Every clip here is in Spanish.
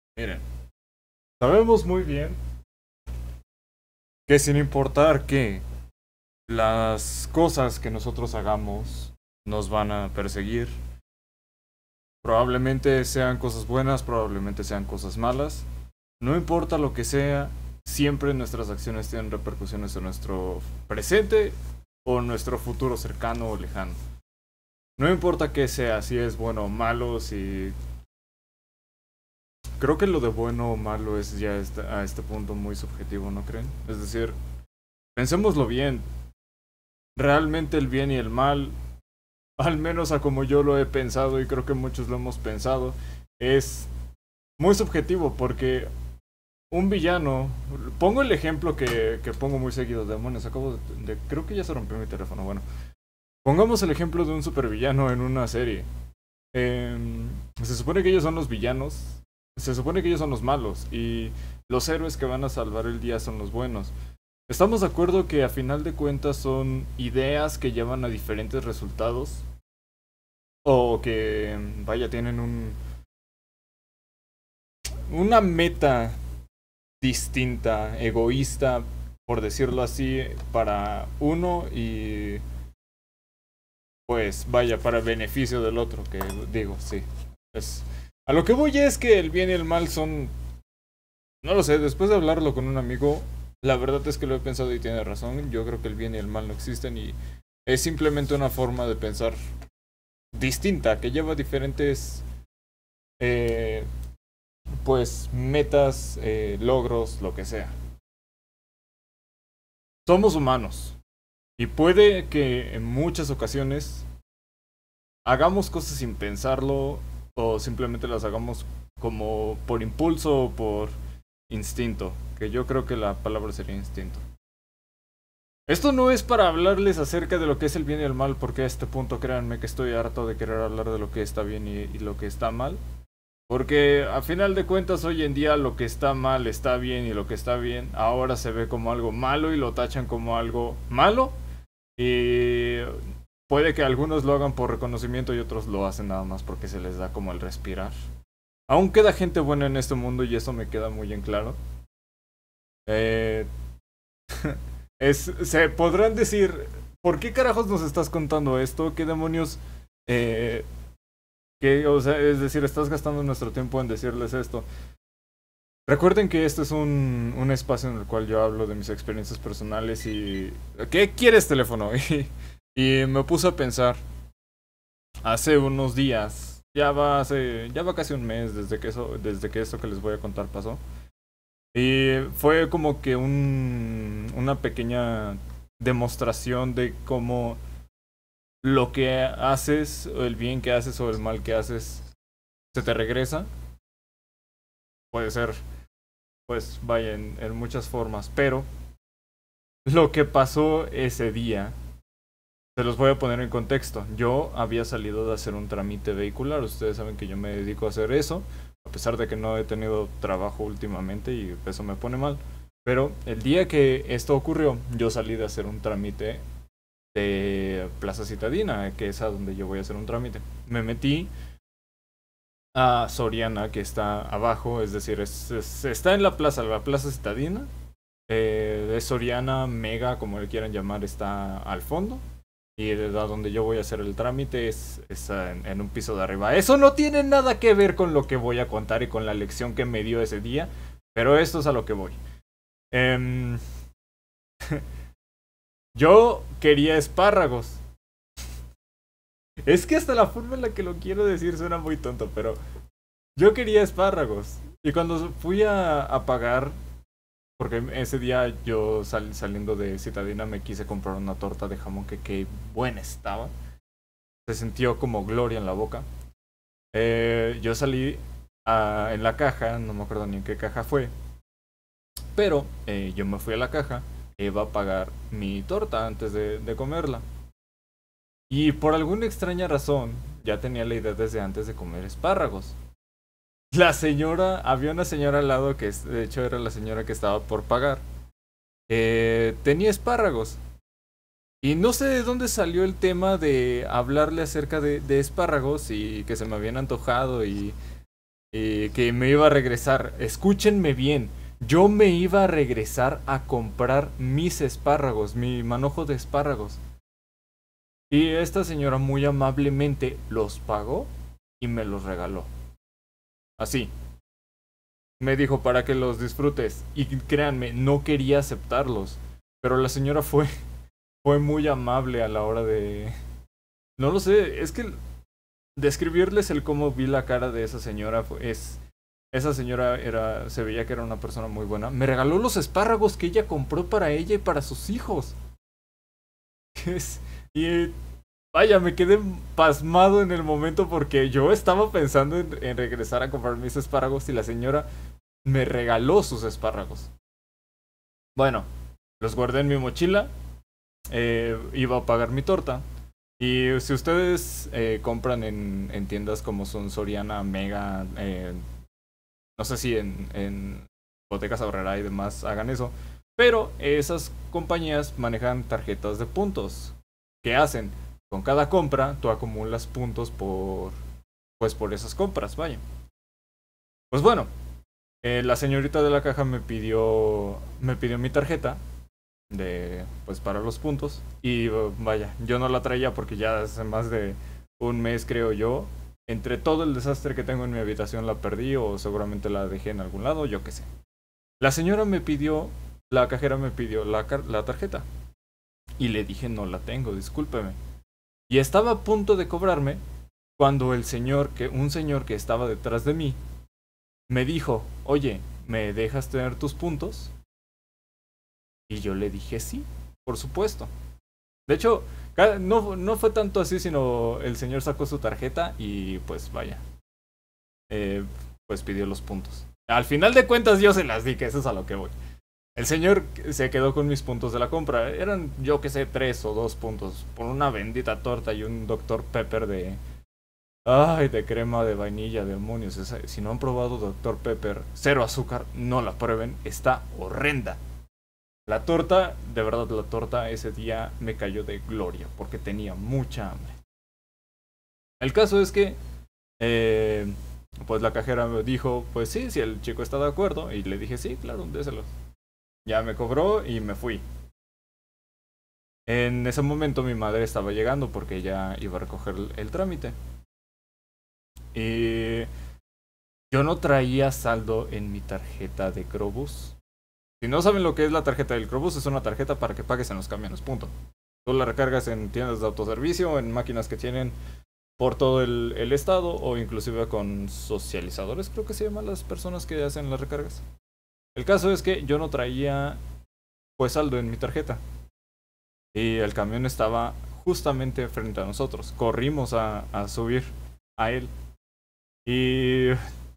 Miren, sabemos muy bien que sin importar que las cosas que nosotros hagamos nos van a perseguir, probablemente sean cosas buenas, probablemente sean cosas malas, no importa lo que sea, siempre nuestras acciones tienen repercusiones en nuestro presente o nuestro futuro cercano o lejano. No importa qué sea, si es bueno o malo, si... Creo que lo de bueno o malo es ya a este punto muy subjetivo, ¿no creen? Es decir, pensémoslo bien, realmente el bien y el mal, al menos a como yo lo he pensado y creo que muchos lo hemos pensado, es muy subjetivo porque un villano, pongo el ejemplo que pongo muy seguido, demonios, acabo creo que ya se rompió mi teléfono, bueno, pongamos el ejemplo de un supervillano en una serie. Eh, Se supone que ellos son los villanos, se supone que ellos son los malos y los héroes que van a salvar el día son los buenos. ¿Estamos de acuerdo que a final de cuentas son ideas que llevan a diferentes resultados? O que, vaya, tienen una meta distinta, egoísta, por decirlo así, para uno y pues vaya, para el beneficio del otro, que digo, sí. Es, a lo que voy es que el bien y el mal son, no lo sé, después de hablarlo con un amigo, la verdad es que lo he pensado y tiene razón, yo creo que el bien y el mal no existen y es simplemente una forma de pensar distinta, que lleva diferentes, eh, pues, metas, logros, lo que sea. Somos humanos y puede que en muchas ocasiones hagamos cosas sin pensarlo o simplemente las hagamos como por impulso o por instinto, que yo creo que la palabra sería instinto. Esto no es para hablarles acerca de lo que es el bien y el mal, porque a este punto créanme que estoy harto de querer hablar de lo que está bien y lo que está mal. Porque a final de cuentas hoy en día lo que está mal está bien y lo que está bien ahora se ve como algo malo y lo tachan como algo malo. Y puede que algunos lo hagan por reconocimiento y otros lo hacen nada más porque se les da como el respirar. Aún queda gente buena en este mundo y eso me queda muy en claro. Eh, Se podrán decir, ¿por qué carajos nos estás contando esto? ¿Qué demonios? Eh, o sea, es decir, estás gastando nuestro tiempo en decirles esto. Recuerden que este es un espacio en el cual yo hablo de mis experiencias personales y... ¿Qué quieres, teléfono? Y me puse a pensar, hace unos días, ya va casi un mes desde que esto que les voy a contar pasó. Y fue como que una pequeña demostración de cómo lo que haces, o el bien que haces o el mal que haces, se te regresa. Puede ser, pues vaya, en muchas formas. Pero lo que pasó ese día, se los voy a poner en contexto. Yo había salido de hacer un trámite vehicular. Ustedes saben que yo me dedico a hacer eso. A pesar de que no he tenido trabajo últimamente y eso me pone mal. Pero el día que esto ocurrió, yo salí de hacer un trámite de Plaza Citadina, que es a donde yo voy a hacer un trámite. Me metí a Soriana, que está abajo, es decir, está en la Plaza Citadina. Es Soriana, Mega, como le quieran llamar, está al fondo. Y de donde yo voy a hacer el trámite es en un piso de arriba. Eso no tiene nada que ver con lo que voy a contar y con la lección que me dio ese día. Pero esto es a lo que voy. Eh, yo quería espárragos. Es que hasta la forma en la que lo quiero decir suena muy tonto, pero yo quería espárragos. Y cuando fui a pagar, porque ese día yo saliendo de Citadina me quise comprar una torta de jamón que qué buena estaba. Se sintió como gloria en la boca. Yo salí en la caja, no me acuerdo ni en qué caja fue, pero yo me fui a la caja e iba a pagar mi torta antes de comerla. Y por alguna extraña razón, ya tenía la idea desde antes de comer espárragos. La señora, había una señora al lado que de hecho era la señora que estaba por pagar. Tenía espárragos. Y no sé de dónde salió el tema de hablarle acerca de espárragos y que se me habían antojado que me iba a regresar. Escúchenme bien. Yo me iba a regresar a comprar mis espárragos, mi manojo de espárragos. Y esta señora muy amablemente los pagó y me los regaló. Así. Me dijo para que los disfrutes. Y créanme, no quería aceptarlos. Pero la señora fue muy amable a la hora de... No lo sé, es que describirles el cómo vi la cara de esa señora esa señora se veía que era una persona muy buena. Me regaló los espárragos que ella compró para ella y para sus hijos. Y vaya, me quedé pasmado en el momento porque yo estaba pensando en regresar a comprar mis espárragos y la señora me regaló sus espárragos. Bueno, los guardé en mi mochila. Iba a pagar mi torta. Y si ustedes compran en tiendas como son Soriana, Mega, no sé si en Bodegas Aurrerá y demás hagan eso, pero esas compañías manejan tarjetas de puntos. ¿Qué hacen? Con cada compra tú acumulas puntos por esas compras, vaya. Pues bueno, la señorita de la caja me pidió mi tarjeta para los puntos y vaya, yo no la traía porque ya hace más de un mes, creo yo. Entre todo el desastre que tengo en mi habitación la perdí o seguramente la dejé en algún lado, yo qué sé. La señora la cajera me pidió la tarjeta y le dije no la tengo, discúlpeme. Y estaba a punto de cobrarme cuando un señor que estaba detrás de mí me dijo, oye, ¿me dejas tener tus puntos? Y yo le dije sí, por supuesto. De hecho, no fue tanto así, sino el señor sacó su tarjeta y pues vaya, pues pidió los puntos. Al final de cuentas yo se las di, que eso es a lo que voy. El señor se quedó con mis puntos de la compra. Eran, yo que sé, 3 o 2 puntos. Por una bendita torta y un Dr. Pepper de... Ay, de crema de vainilla, demonios. Si no han probado Dr. Pepper, cero azúcar, no la prueben. Está horrenda. La torta, de verdad, la torta ese día me cayó de gloria porque tenía mucha hambre. El caso es que, pues la cajera me dijo, pues sí, si el chico está de acuerdo. Y le dije, sí, claro, déselos. Ya me cobró y me fui. En ese momento mi madre estaba llegando porque ya iba a recoger el trámite. Y yo no traía saldo en mi tarjeta de Crobús. Si no saben lo que es la tarjeta del Crobús, es una tarjeta para que pagues en los camiones, punto. Tú la recargas en tiendas de autoservicio, en máquinas que tienen por todo el estado, o inclusive con socializadores, creo que se llaman las personas que hacen las recargas. El caso es que yo no traía pues saldo en mi tarjeta. Y el camión estaba justamente frente a nosotros. Corrimos a subir a él. Y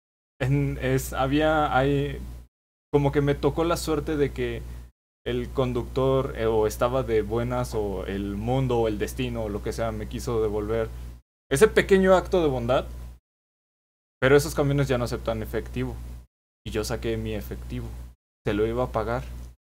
como que me tocó la suerte de que el conductor o estaba de buenas o el mundo o el destino o lo que sea me quiso devolver ese pequeño acto de bondad. Pero esos camiones ya no aceptan efectivo. Y yo saqué mi efectivo. Se lo iba a pagar.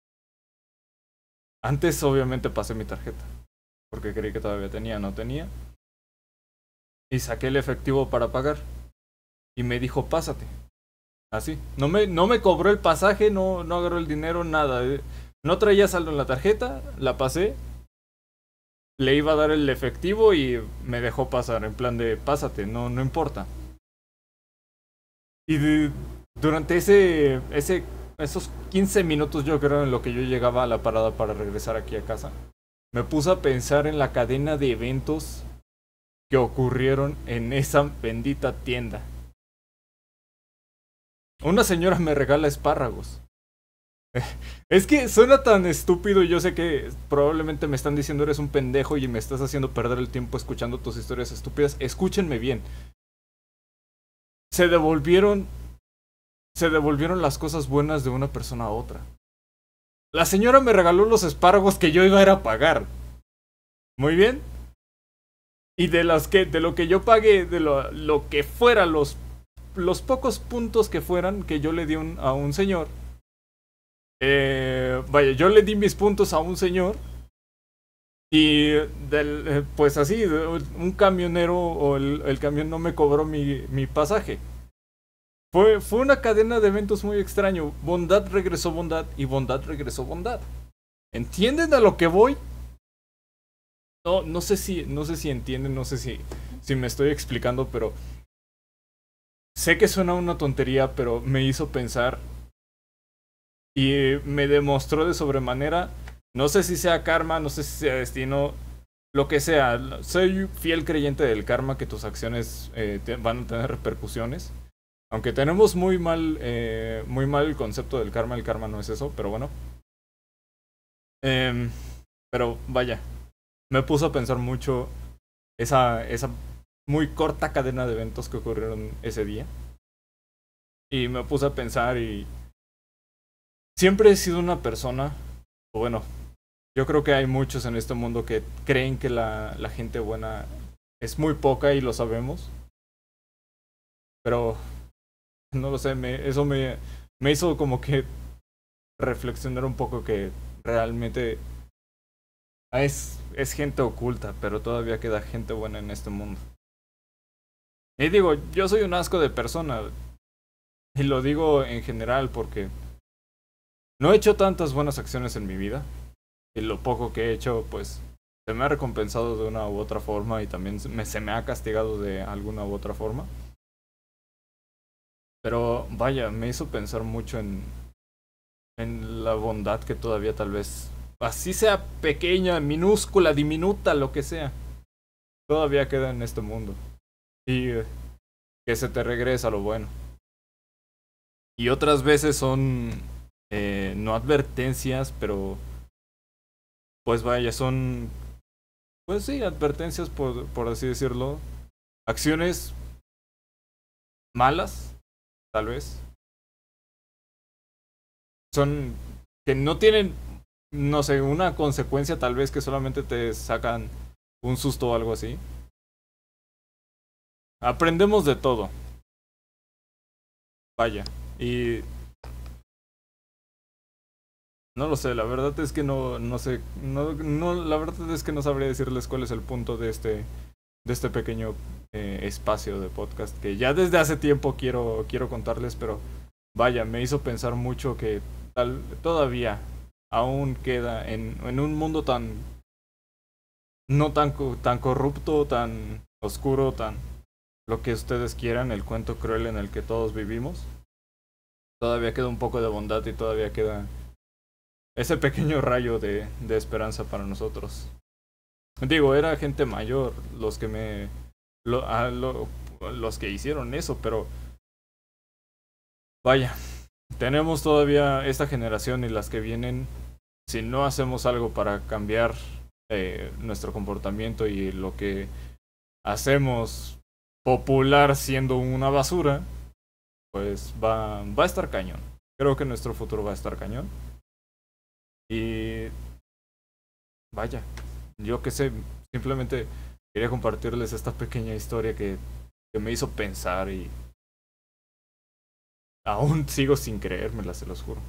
Antes obviamente pasé mi tarjeta. Porque creí que todavía tenía, no tenía. Y saqué el efectivo para pagar. Y me dijo, pásate. Así. No me cobró el pasaje, no agarró el dinero, nada. No traía saldo en la tarjeta, la pasé. Le iba a dar el efectivo y me dejó pasar. En plan de, pásate, no importa. Y durante esos 15 minutos, yo creo, en lo que yo llegaba a la parada para regresar aquí a casa, me puse a pensar en la cadena de eventos que ocurrieron en esa bendita tienda. Una señora me regala espárragos. Es que suena tan estúpido y yo sé que probablemente me están diciendo eres un pendejo y me estás haciendo perder el tiempo escuchando tus historias estúpidas. Escúchenme bien. Se devolvieron las cosas buenas de una persona a otra. La señora me regaló los espárragos que yo iba a ir a pagar. Muy bien. Y de lo que yo pagué, de lo que fuera, los pocos puntos que fueran que yo le di a un señor. Vaya, yo le di mis puntos a un señor. Y pues así, un camionero o el camión no me cobró mi pasaje. Fue una cadena de eventos muy extraño. Bondad regresó bondad y bondad regresó bondad. ¿Entienden a lo que voy? No, no sé si entienden, no sé si me estoy explicando, pero sé que suena una tontería, pero me hizo pensar y me demostró de sobremanera. No sé si sea karma, no sé si sea destino, lo que sea. Soy fiel creyente del karma, que tus acciones van a tener repercusiones. Aunque tenemos muy mal el concepto del karma, el karma no es eso, pero bueno. Em, pero vaya, me puso a pensar mucho esa muy corta cadena de eventos que ocurrieron ese día. Y me puse a pensar y siempre he sido una persona, o bueno, yo creo que hay muchos en este mundo que creen que la gente buena es muy poca y lo sabemos. Pero no lo sé, eso me hizo como que reflexionar un poco que realmente es gente oculta, pero todavía queda gente buena en este mundo. Y digo, yo soy un asco de persona, y lo digo en general porque no he hecho tantas buenas acciones en mi vida, y lo poco que he hecho, pues, se me ha recompensado de una u otra forma y también se me ha castigado de alguna u otra forma. Pero vaya, me hizo pensar mucho en la bondad que todavía tal vez, así sea pequeña, minúscula, diminuta, lo que sea, todavía queda en este mundo. Y que se te regresa lo bueno. Y otras veces son no advertencias, pero pues vaya, son, pues sí, advertencias por así decirlo. Acciones malas, tal vez. Son que no tienen, no sé, una consecuencia tal vez que solamente te sacan un susto o algo así. Aprendemos de todo, vaya. Y no lo sé, la verdad es que no sé, la verdad es que no sabría decirles cuál es el punto de este pequeño espacio de podcast que ya desde hace tiempo quiero contarles, pero vaya, me hizo pensar mucho que todavía aún queda en un mundo tan, no tan, tan corrupto, tan oscuro, tan lo que ustedes quieran, el cuento cruel en el que todos vivimos. Todavía queda un poco de bondad y todavía queda ese pequeño rayo de esperanza para nosotros. Digo, era gente mayor los que los que hicieron eso, pero vaya, tenemos todavía esta generación y las que vienen. Si no hacemos algo para cambiar nuestro comportamiento y lo que hacemos popular siendo una basura, pues va a estar cañón. Creo que nuestro futuro va a estar cañón. Y vaya, yo qué sé, simplemente quería compartirles esta pequeña historia que me hizo pensar y aún sigo sin creérmela, se los juro.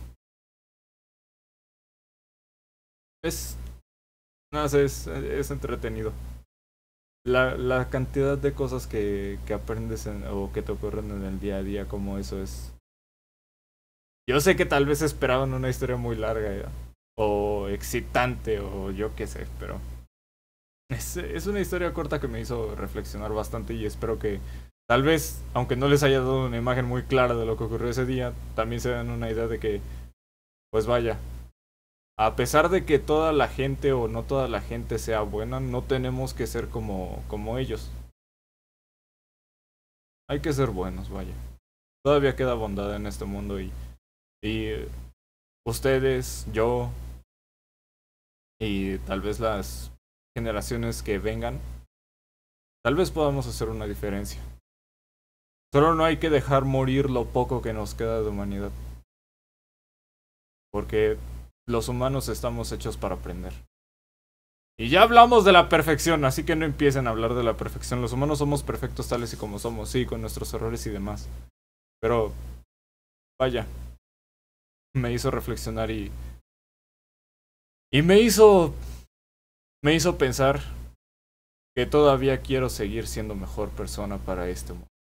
Es, no sé, es entretenido. La cantidad de cosas que aprendes o que te ocurren en el día a día, como eso es. Yo sé que tal vez esperaban una historia muy larga ya, o excitante o yo qué sé, pero es una historia corta que me hizo reflexionar bastante y espero que tal vez, aunque no les haya dado una imagen muy clara de lo que ocurrió ese día, también se den una idea de que, pues vaya, a pesar de que toda la gente o no toda la gente sea buena, no tenemos que ser como ellos. Hay que ser buenos, vaya. Todavía queda bondad en este mundo y ustedes, yo y tal vez las generaciones que vengan, tal vez podamos hacer una diferencia. Solo no hay que dejar morir lo poco que nos queda de humanidad. Porque los humanos estamos hechos para aprender. Y ya hablamos de la perfección, así que no empiecen a hablar de la perfección. Los humanos somos perfectos tales y como somos, sí, con nuestros errores y demás. Pero, vaya, me hizo reflexionar y me hizo pensar que todavía quiero seguir siendo mejor persona para este mundo.